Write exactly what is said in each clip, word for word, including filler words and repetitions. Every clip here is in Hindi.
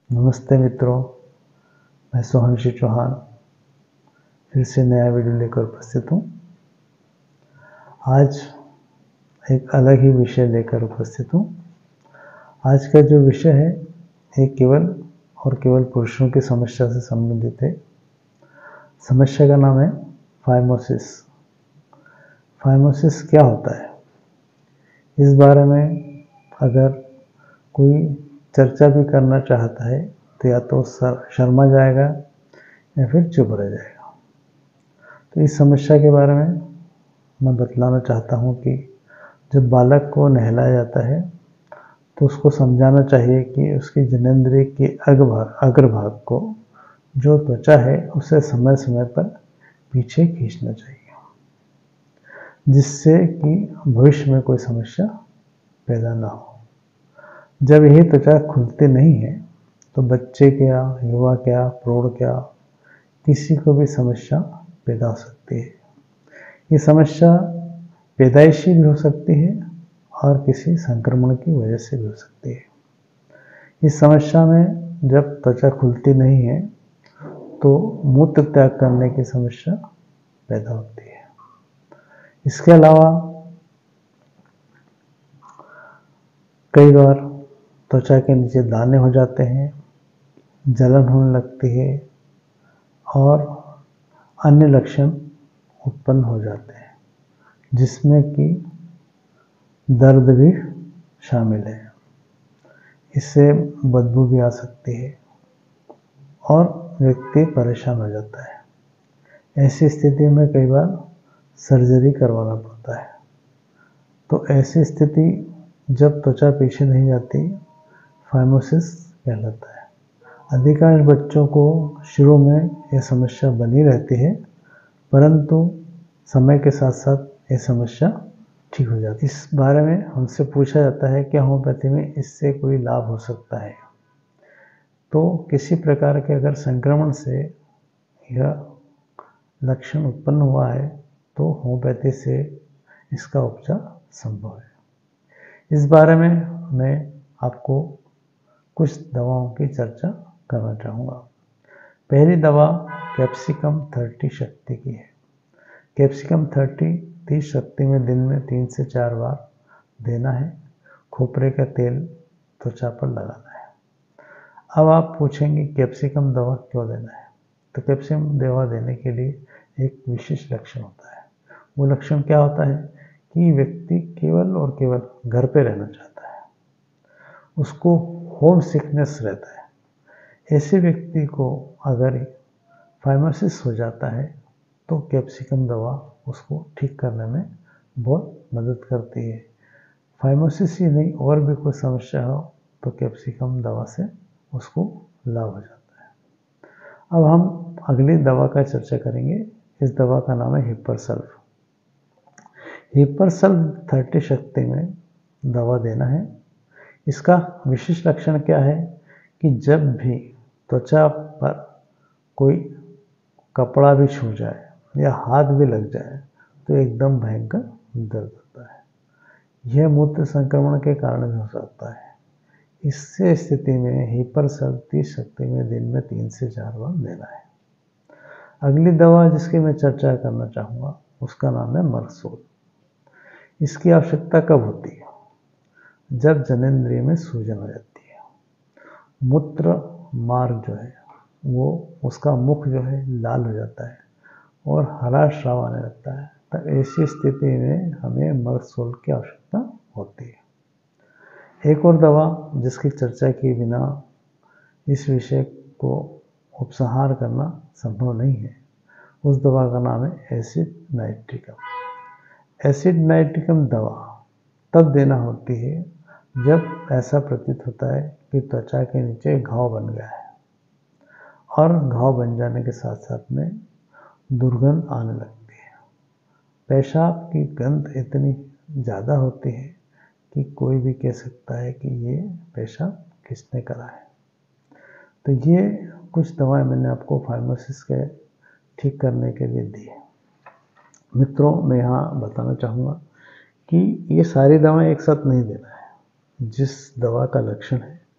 नमस्ते मित्रों, मैं सोहनशी चौहान फिर से नया वीडियो लेकर उपस्थित हूँ। आज एक अलग ही विषय लेकर उपस्थित हूँ। आज का जो विषय है ये केवल और केवल पुरुषों की समस्या से संबंधित है। समस्या का नाम है फाइमोसिस। फाइमोसिस क्या होता है, इस बारे में अगर कोई चर्चा भी करना चाहता है तो या तो शर्मा जाएगा या फिर चुप रह जाएगा। तो इस समस्या के बारे में मैं बतलाना चाहता हूँ कि जब बालक को नहलाया जाता है तो उसको समझाना चाहिए कि उसकी जननेंद्रिय के अग्रभाग अग्रभाग को जो त्वचा है उसे समय समय पर पीछे खींचना चाहिए, जिससे कि भविष्य में कोई समस्या पैदा ना हो। जब यही त्वचा खुलती नहीं है तो बच्चे क्या, युवा क्या, प्रौढ़ क्या, किसी को भी समस्या पैदा हो सकती है। ये समस्या पैदाइशी भी हो सकती है और किसी संक्रमण की वजह से भी हो सकती है। इस समस्या में जब त्वचा खुलती नहीं है तो मूत्र त्याग करने की समस्या पैदा होती है। इसके अलावा कई बार त्वचा के नीचे दाने हो जाते हैं, जलन होने लगती है और अन्य लक्षण उत्पन्न हो जाते हैं, जिसमें कि दर्द भी शामिल है। इससे बदबू भी आ सकती है और व्यक्ति परेशान हो जाता है। ऐसी स्थिति में कई बार सर्जरी करवाना पड़ता है। तो ऐसी स्थिति जब त्वचा पीछे नहीं जाती, फाइमोसिस कहलाता है। अधिकांश बच्चों को शुरू में यह समस्या बनी रहती है, परंतु समय के साथ साथ यह समस्या ठीक हो जाती है। इस बारे में हमसे पूछा जाता है कि होम्योपैथी में इससे कोई लाभ हो सकता है। तो किसी प्रकार के अगर संक्रमण से यह लक्षण उत्पन्न हुआ है तो होम्योपैथी से इसका उपचार संभव है। इस बारे में मैं आपको कुछ दवाओं की चर्चा करना चाहूँगा। पहली दवा कैप्सिकम थर्टी शक्ति की है। कैप्सिकम थर्टी तीस शक्ति में दिन में तीन से चार बार देना है। खोपरे का तेल त्वचा पर लगाना है। अब आप पूछेंगे कैप्सिकम दवा क्यों देना है। तो कैप्सिकम दवा देने के लिए एक विशेष लक्षण होता है। वो लक्षण क्या होता है कि व्यक्ति केवल और केवल घर पे रहना चाहता है, उसको होम सिकनेस रहता है। ऐसे व्यक्ति को अगर फाइमोसिस हो जाता है तो कैप्सिकम दवा उसको ठीक करने में बहुत मदद करती है। फाइमोसिस ही नहीं और भी कोई समस्या हो तो कैप्सिकम दवा से उसको लाभ हो जाता है। अब हम अगली दवा का चर्चा करेंगे। इस दवा का नाम है हिपरसल्फ। हिपरसल्फ थर्टी शक्ति में दवा देना है। इसका विशेष लक्षण क्या है कि जब भी त्वचा पर कोई कपड़ा भी छू जाए या हाथ भी लग जाए तो एकदम भयंकर दर्द होता है। यह मूत्र संक्रमण के कारण भी हो सकता है। इससे स्थिति में हिपरसल्फ तीस शक्ति में दिन में तीन से चार बार देना है। अगली दवा जिसकी मैं चर्चा करना चाहूँगा उसका नाम है मरसोल। इसकी आवश्यकता कब होती है? जब जननेंद्रिय में सूजन हो जाती है, मूत्र मार्ग जो है वो उसका मुख जो है लाल हो जाता है और हरा स्राव आने लगता है। तब ऐसी स्थिति में हमें मरसोल की आवश्यकता होती है। एक और दवा जिसकी चर्चा के बिना इस विषय को उपसंहार करना संभव नहीं है, उस दवा का नाम है एसिड नाइट्रिकम। एसिड नाइट्रिकम दवा तब देना होती है जब ऐसा प्रतीत होता है कि त्वचा के नीचे घाव बन गया है और घाव बन जाने के साथ साथ में दुर्गंध आने लगती है। पेशाब की गंध इतनी ज़्यादा होती है कि कोई भी कह सकता है कि ये पेशाब किसने करा है। तो ये कुछ दवाएं मैंने आपको फाइमोसिस के ठीक करने के लिए दी है। मित्रों, मैं यहाँ बताना चाहूँगा कि ये सारी दवाएं एक साथ नहीं देना है। जिस दवा का लक्षण है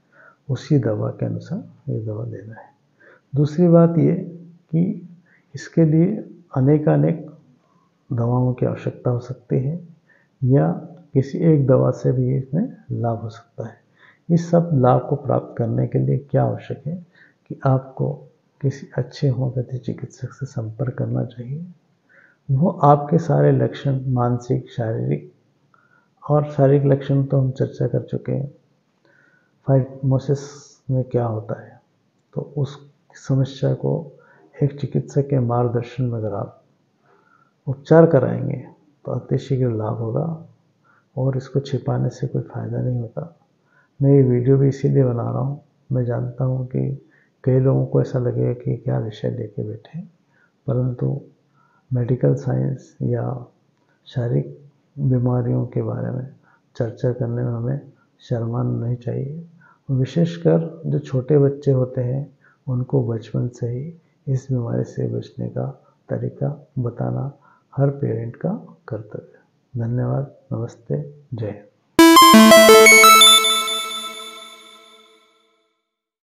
उसी दवा के अनुसार ये दवा देना है। दूसरी बात ये कि इसके लिए अनेकानेक दवाओं की आवश्यकता हो सकती है या किसी एक दवा से भी इसमें लाभ हो सकता है। इस सब लाभ को प्राप्त करने के लिए क्या आवश्यक है कि आपको किसी अच्छे होम्योपैथी चिकित्सक से संपर्क करना चाहिए। वो आपके सारे लक्षण, मानसिक, शारीरिक और शारीरिक लक्षण तो हम चर्चा कर चुके हैं। फाइब्रोसिस में क्या होता है, तो उस समस्या को एक चिकित्सक के मार्गदर्शन में अगर आप उपचार कराएंगे तो अतिशीघ्र लाभ होगा और इसको छिपाने से कोई फ़ायदा नहीं होता। मैं ये वीडियो भी इसीलिए बना रहा हूँ, मैं जानता हूँ कि कई लोगों को ऐसा लगेगा कि क्या विषय लेके बैठे, परंतु मेडिकल साइंस या शारीरिक बीमारियों के बारे में चर्चा करने में हमें शर्माना नहीं चाहिए। विशेषकर जो छोटे बच्चे होते हैं उनको बचपन से ही इस बीमारी से बचने का तरीका बताना हर पेरेंट का कर्तव्य है। धन्यवाद, नमस्ते, जय हिंद।